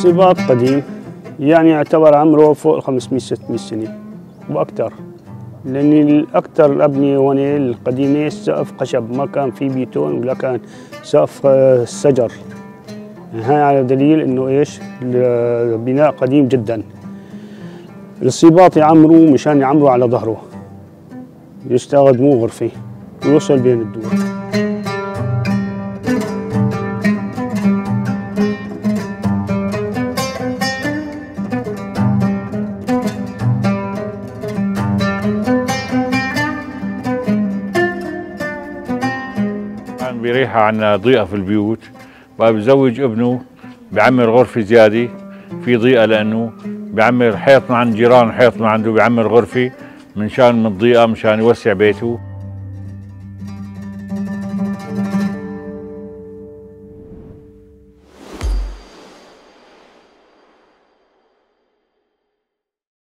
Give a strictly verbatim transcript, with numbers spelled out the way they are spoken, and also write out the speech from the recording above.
الصباط قديم، يعني يعتبر عمره فوق خمسمية ستمية سنة وأكثر، لأن أكثر الأبنية هون القديمة سقف خشب، ما كان في بيتون ولا كان سقف شجر. هاي على دليل إنه إيش البناء قديم جدا. الصباط يعمروا مشان يعمروا على ظهره، يستخدموه غرفة ويوصل بين الدور. بريحة عن ضيقة في البيوت، بقى بزوج ابنه بعمر غرفة زيادة في ضيقة، لأنه بعمر حيط من عند جيران، حيط من عنده بعمر غرفة من شان من الضيقة، مشان يوسع بيته.